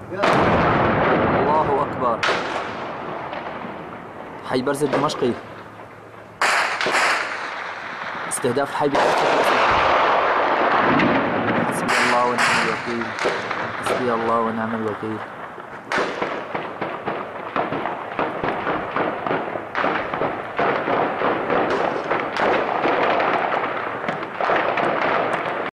الله أكبر. حي برز الدمشقي، استهداف الحي حسبي الله ونعم الوكيل، حسبي الله ونعم الوكيل.